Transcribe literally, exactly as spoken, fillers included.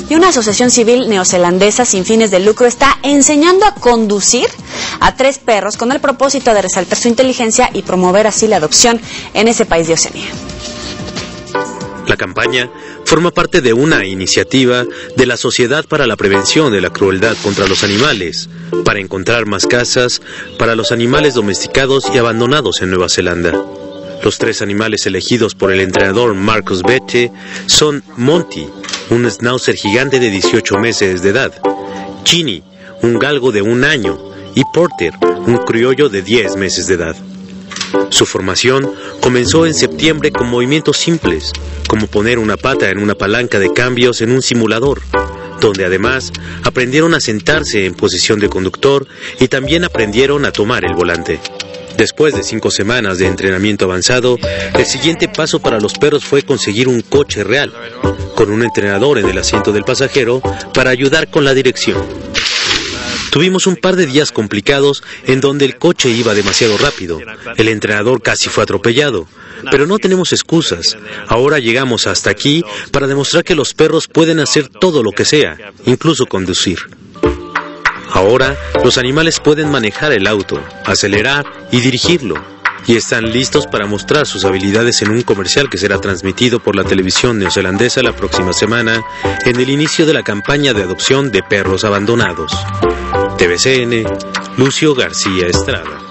Y una asociación civil neozelandesa sin fines de lucro está enseñando a conducir a tres perros con el propósito de resaltar su inteligencia y promover así la adopción en ese país de Oceanía. La campaña forma parte de una iniciativa de la Sociedad para la Prevención de la Crueldad contra los Animales, para encontrar más casas para los animales domesticados y abandonados en Nueva Zelanda. Los tres animales elegidos por el entrenador Marcus Bethe son Monty, un schnauzer gigante de dieciocho meses de edad, Ginny, un galgo de un año, y Porter, un criollo de diez meses de edad. Su formación comenzó en septiembre con movimientos simples, como poner una pata en una palanca de cambios en un simulador, donde además aprendieron a sentarse en posición de conductor y también aprendieron a tomar el volante. Después de cinco semanas de entrenamiento avanzado, el siguiente paso para los perros fue conseguir un coche real, con un entrenador en el asiento del pasajero para ayudar con la dirección. Tuvimos un par de días complicados en donde el coche iba demasiado rápido. El entrenador casi fue atropellado. Pero no tenemos excusas. Ahora llegamos hasta aquí para demostrar que los perros pueden hacer todo lo que sea, incluso conducir. Ahora, los animales pueden manejar el auto, acelerar y dirigirlo. Y están listos para mostrar sus habilidades en un comercial que será transmitido por la televisión neozelandesa la próxima semana en el inicio de la campaña de adopción de perros abandonados. T V C N, Lucio García Estrada.